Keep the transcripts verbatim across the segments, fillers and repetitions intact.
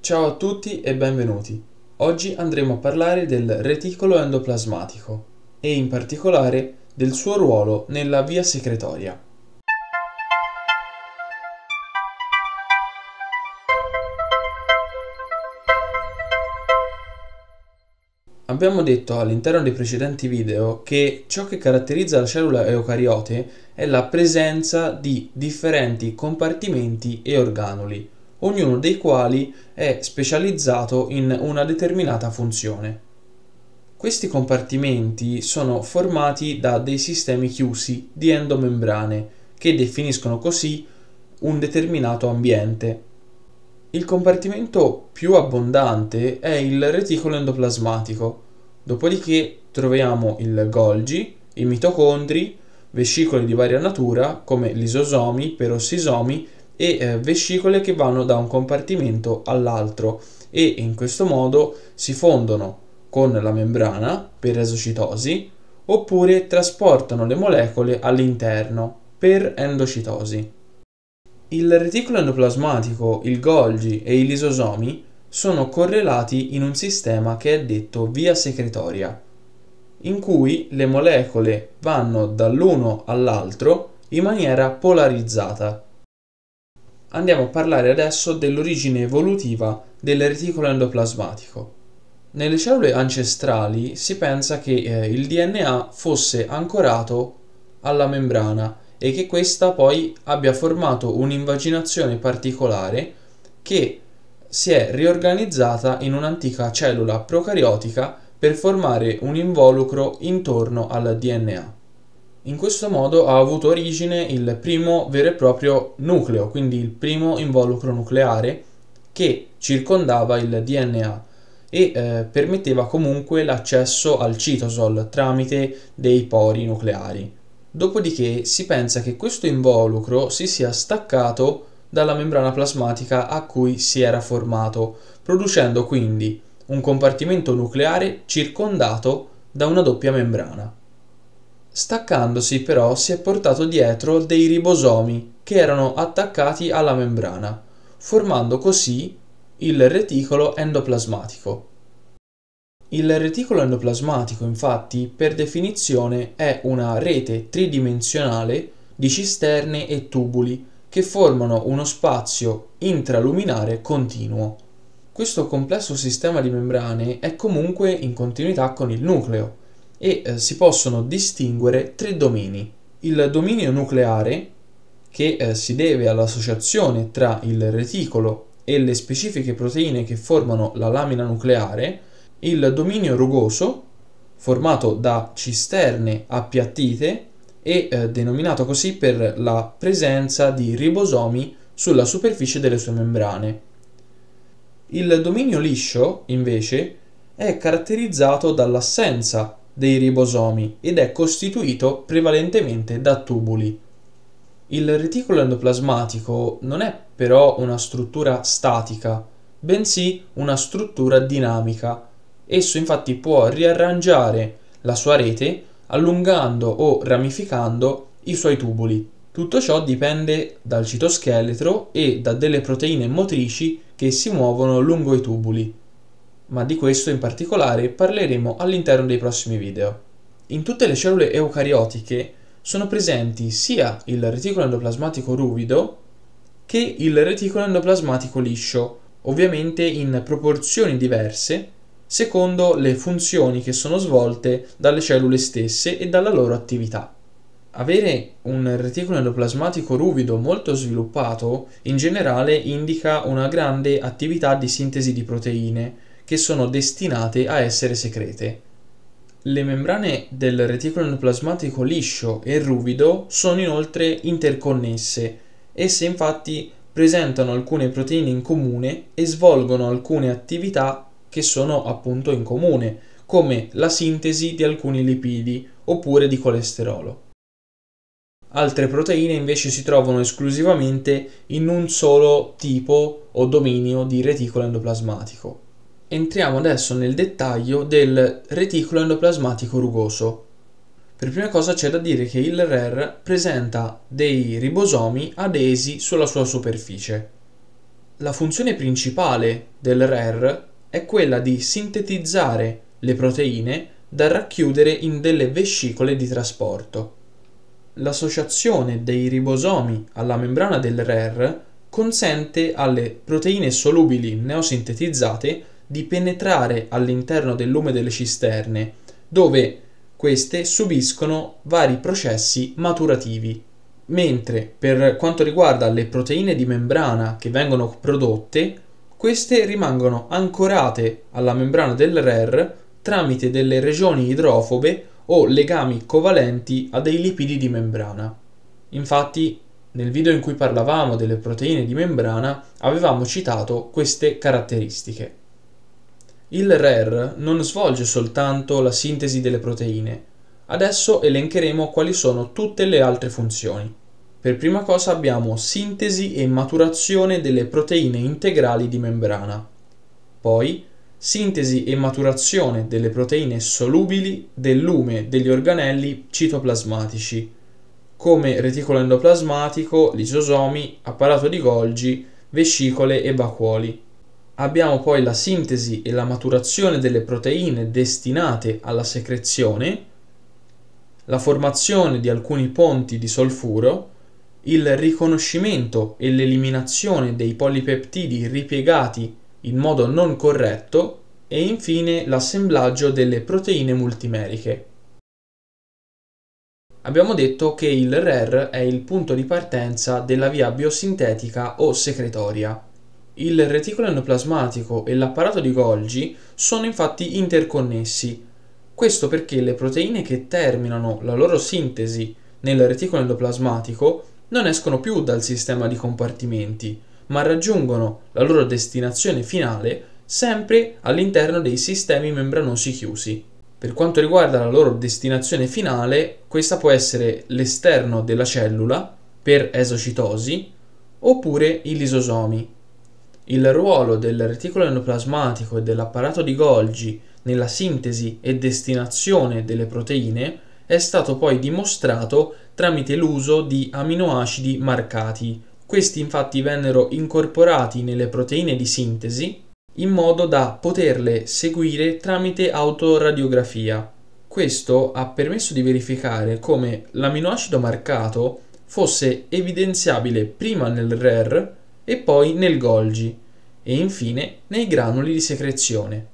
Ciao a tutti e benvenuti. Oggi andremo a parlare del reticolo endoplasmatico e in particolare del suo ruolo nella via secretoria. Abbiamo detto all'interno dei precedenti video che ciò che caratterizza la cellula eucariote è la presenza di differenti compartimenti e organuli, ognuno dei quali è specializzato in una determinata funzione. Questi compartimenti sono formati da dei sistemi chiusi di endomembrane che definiscono così un determinato ambiente. Il compartimento più abbondante è il reticolo endoplasmatico, dopodiché troviamo il Golgi, i mitocondri, vescicole di varia natura come lisosomi, perossisomi e eh, vescicole che vanno da un compartimento all'altro e in questo modo si fondono con la membrana per esocitosi oppure trasportano le molecole all'interno per endocitosi. Il reticolo endoplasmatico, il Golgi e i lisosomi sono correlati in un sistema che è detto via secretoria, in cui le molecole vanno dall'uno all'altro in maniera polarizzata. Andiamo a parlare adesso dell'origine evolutiva del reticolo endoplasmatico. Nelle cellule ancestrali si pensa che eh, il D N A fosse ancorato alla membrana e che questa poi abbia formato un'invaginazione particolare che si è riorganizzata in un'antica cellula procariotica per formare un involucro intorno al D N A. In questo modo ha avuto origine il primo vero e proprio nucleo, quindi il primo involucro nucleare che circondava il D N A e eh, permetteva comunque l'accesso al citosol tramite dei pori nucleari. Dopodiché si pensa che questo involucro si sia staccato dalla membrana plasmatica a cui si era formato, producendo quindi un compartimento nucleare circondato da una doppia membrana. Staccandosi però si è portato dietro dei ribosomi che erano attaccati alla membrana, formando così il reticolo endoplasmatico. Il reticolo endoplasmatico, infatti, per definizione è una rete tridimensionale di cisterne e tubuli che formano uno spazio intraluminare continuo. Questo complesso sistema di membrane è comunque in continuità con il nucleo e eh, si possono distinguere tre domini. Il dominio nucleare, che eh, si deve all'associazione tra il reticolo e le specifiche proteine che formano la lamina nucleare, il dominio rugoso, formato da cisterne appiattite e eh, denominato così per la presenza di ribosomi sulla superficie delle sue membrane. Il dominio liscio, invece, è caratterizzato dall'assenza dei ribosomi ed è costituito prevalentemente da tubuli. Il reticolo endoplasmatico non è però una struttura statica, bensì una struttura dinamica. Esso infatti può riarrangiare la sua rete allungando o ramificando i suoi tubuli. Tutto ciò dipende dal citoscheletro e da delle proteine motrici che si muovono lungo i tubuli, ma di questo in particolare parleremo all'interno dei prossimi video. In tutte le cellule eucariotiche sono presenti sia il reticolo endoplasmatico ruvido che il reticolo endoplasmatico liscio, ovviamente in proporzioni diverse secondo le funzioni che sono svolte dalle cellule stesse e dalla loro attività. Avere un reticolo endoplasmatico ruvido molto sviluppato in generale indica una grande attività di sintesi di proteine che sono destinate a essere secrete. Le membrane del reticolo endoplasmatico liscio e ruvido sono inoltre interconnesse. Esse infatti presentano alcune proteine in comune e svolgono alcune attività che sono appunto in comune, come la sintesi di alcuni lipidi oppure di colesterolo. Altre proteine invece si trovano esclusivamente in un solo tipo o dominio di reticolo endoplasmatico. Entriamo adesso nel dettaglio del reticolo endoplasmatico rugoso. Per prima cosa c'è da dire che il R E R presenta dei ribosomi adesi sulla sua superficie. La funzione principale del R E R è quella di sintetizzare le proteine da racchiudere in delle vescicole di trasporto. L'associazione dei ribosomi alla membrana del R E R consente alle proteine solubili neosintetizzate di penetrare all'interno del lume delle cisterne, dove queste subiscono vari processi maturativi. Mentre per quanto riguarda le proteine di membrana che vengono prodotte, queste rimangono ancorate alla membrana del R E R tramite delle regioni idrofobe o legami covalenti a dei lipidi di membrana. Infatti, nel video in cui parlavamo delle proteine di membrana avevamo citato queste caratteristiche. Il R E R non svolge soltanto la sintesi delle proteine. Adesso elencheremo quali sono tutte le altre funzioni. Per prima cosa abbiamo sintesi e maturazione delle proteine integrali di membrana. Poi sintesi e maturazione delle proteine solubili del lume degli organelli citoplasmatici, come reticolo endoplasmatico, lisosomi, apparato di Golgi, vescicole e vacuoli. Abbiamo poi la sintesi e la maturazione delle proteine destinate alla secrezione, la formazione di alcuni ponti di solfuro, il riconoscimento e l'eliminazione dei polipeptidi ripiegati in modo non corretto e infine l'assemblaggio delle proteine multimeriche. Abbiamo detto che il R E R è il punto di partenza della via biosintetica o secretoria. Il reticolo endoplasmatico e l'apparato di Golgi sono infatti interconnessi. Questo perché le proteine che terminano la loro sintesi nel reticolo endoplasmatico non escono più dal sistema di compartimenti, ma raggiungono la loro destinazione finale sempre all'interno dei sistemi membranosi chiusi. Per quanto riguarda la loro destinazione finale, questa può essere l'esterno della cellula per esocitosi oppure i lisosomi. Il ruolo del reticolo endoplasmatico e dell'apparato di Golgi nella sintesi e destinazione delle proteine è stato poi dimostrato tramite l'uso di aminoacidi marcati. Questi infatti vennero incorporati nelle proteine di sintesi in modo da poterle seguire tramite autoradiografia. Questo ha permesso di verificare come l'aminoacido marcato fosse evidenziabile prima nel R E R e poi nel Golgi e infine nei granuli di secrezione.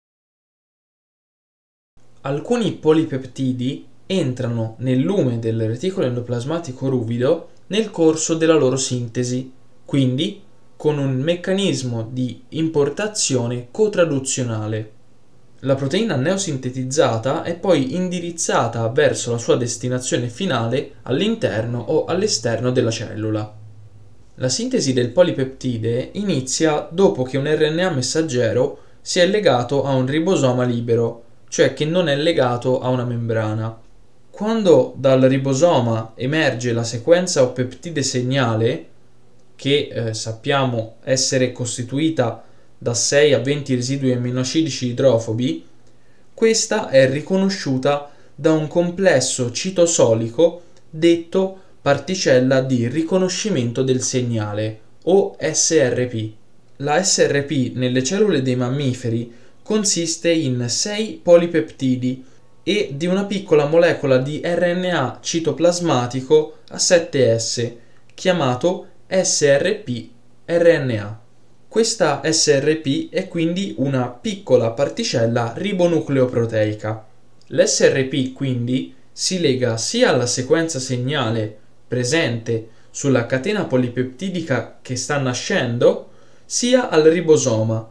Alcuni polipeptidi entrano nel lume del reticolo endoplasmatico ruvido nel corso della loro sintesi, quindi con un meccanismo di importazione cotraduzionale. La proteina neosintetizzata è poi indirizzata verso la sua destinazione finale all'interno o all'esterno della cellula. La sintesi del polipeptide inizia dopo che un R N A messaggero si è legato a un ribosoma libero, cioè che non è legato a una membrana. Quando dal ribosoma emerge la sequenza o peptide segnale, che eh, sappiamo essere costituita da sei a venti residui aminoacidici idrofobi, questa è riconosciuta da un complesso citosolico detto particella di riconoscimento del segnale, o S R P. La S R P nelle cellule dei mammiferi consiste in sei polipeptidi e di una piccola molecola di R N A citoplasmatico a sette S, chiamato S R P R N A. Questa S R P è quindi una piccola particella ribonucleoproteica. L'S R P quindi si lega sia alla sequenza segnale presente sulla catena polipeptidica che sta nascendo, sia al ribosoma,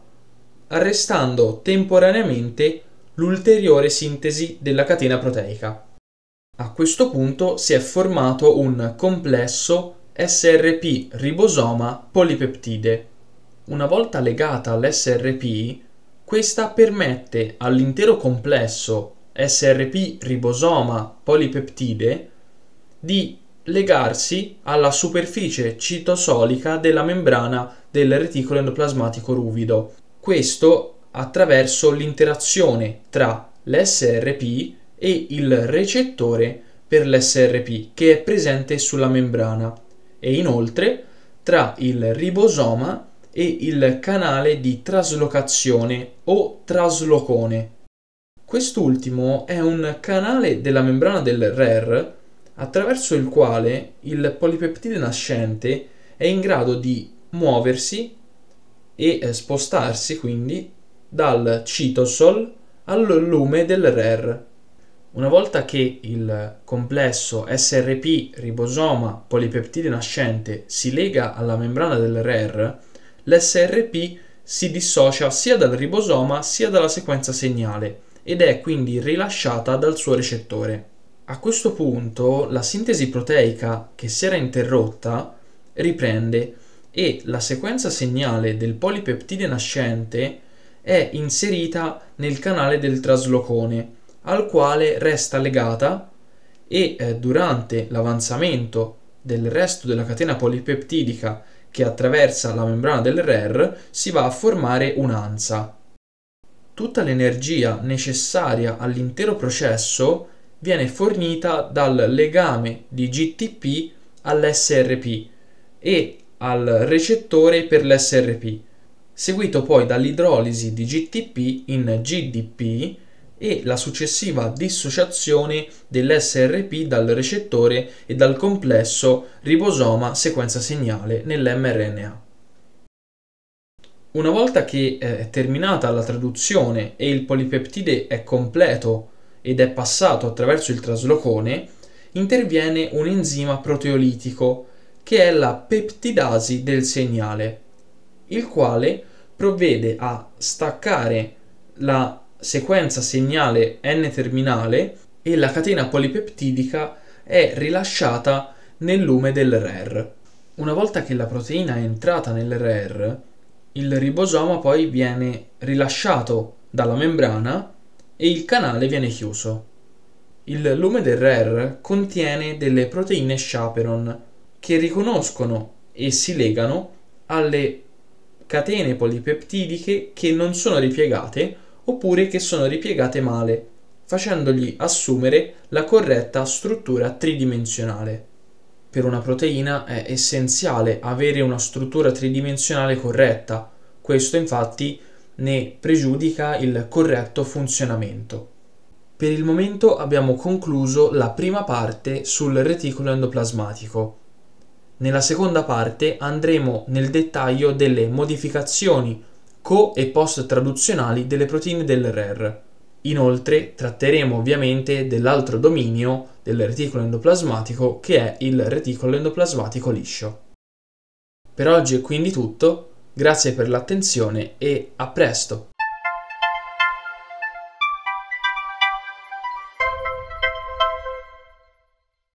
arrestando temporaneamente l'ulteriore sintesi della catena proteica. A questo punto si è formato un complesso S R P ribosoma polipeptide. Una volta legata all'S R P, questa permette all'intero complesso S R P ribosoma polipeptide di legarsi alla superficie citosolica della membrana del reticolo endoplasmatico ruvido. Questo attraverso l'interazione tra l'S R P e il recettore per l'S R P che è presente sulla membrana e inoltre tra il ribosoma e il canale di traslocazione o traslocone. Quest'ultimo è un canale della membrana del R E R attraverso il quale il polipeptide nascente è in grado di muoversi e spostarsi quindi dal citosol al lume del R E R. Una volta che il complesso S R P ribosoma polipeptide nascente si lega alla membrana del R E R, l'S R P si dissocia sia dal ribosoma sia dalla sequenza segnale ed è quindi rilasciata dal suo recettore. A questo punto la sintesi proteica che si era interrotta riprende e la sequenza segnale del polipeptide nascente è inserita nel canale del traslocone, al quale resta legata e eh, durante l'avanzamento del resto della catena polipeptidica che attraversa la membrana del R E R si va a formare un'ansa. Tutta l'energia necessaria all'intero processo viene fornita dal legame di G T P all'S R P e al recettore per l'S R P, seguito poi dall'idrolisi di G T P in G D P e la successiva dissociazione dell'S R P dal recettore e dal complesso ribosoma sequenza segnale nell'mRNA. Una volta che è terminata la traduzione e il polipeptide è completo ed è passato attraverso il traslocone, interviene un enzima proteolitico che è la peptidasi del segnale, il quale provvede a staccare la sequenza segnale N-terminale e la catena polipeptidica è rilasciata nel lume del R E R. Una volta che la proteina è entrata nel R E R, il ribosoma poi viene rilasciato dalla membrana e il canale viene chiuso. Il lume del R E R contiene delle proteine chaperone che riconoscono e si legano alle catene polipeptidiche che non sono ripiegate oppure che sono ripiegate male, facendogli assumere la corretta struttura tridimensionale. Per una proteina è essenziale avere una struttura tridimensionale corretta, questo infatti ne pregiudica il corretto funzionamento. Per il momento abbiamo concluso la prima parte sul reticolo endoplasmatico. Nella seconda parte andremo nel dettaglio delle modificazioni co- e post-traduzionali delle proteine del R E R. Inoltre tratteremo ovviamente dell'altro dominio del reticolo endoplasmatico che è il reticolo endoplasmatico liscio. Per oggi è quindi tutto, grazie per l'attenzione e a presto!